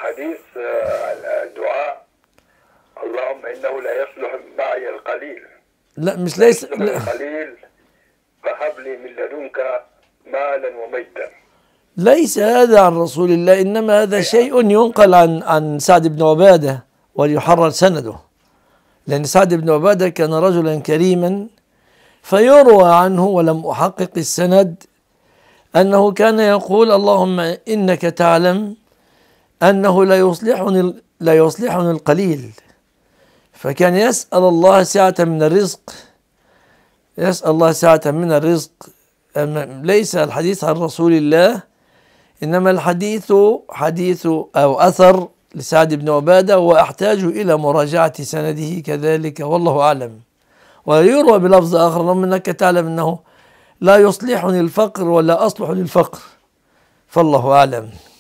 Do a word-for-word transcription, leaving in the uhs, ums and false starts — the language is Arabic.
حديث الدعاء اللهم إنه لا يصلح معي القليل، لا مش ليس يصلح لا القليل فهب لي من لدنك مالا وميتا. ليس هذا عن رسول الله، إنما هذا شيء ينقل عن عن سعد بن عبادة وليحرر سنده، لأن سعد بن عبادة كان رجلا كريما، فيروى عنه ولم أحقق السند أنه كان يقول اللهم إنك تعلم أنه لا يصلحني لا يصلحني القليل، فكان يسأل الله سعة من الرزق، يسأل الله سعة من الرزق. ليس الحديث عن رسول الله، إنما الحديث حديث أو أثر لسعد بن عبادة، وأحتاج إلى مراجعة سنده كذلك، والله أعلم. ويروى بلفظ آخر اللهم إنك تعلم أنه لا يصلحني الفقر ولا أصلح للفقر، فالله أعلم.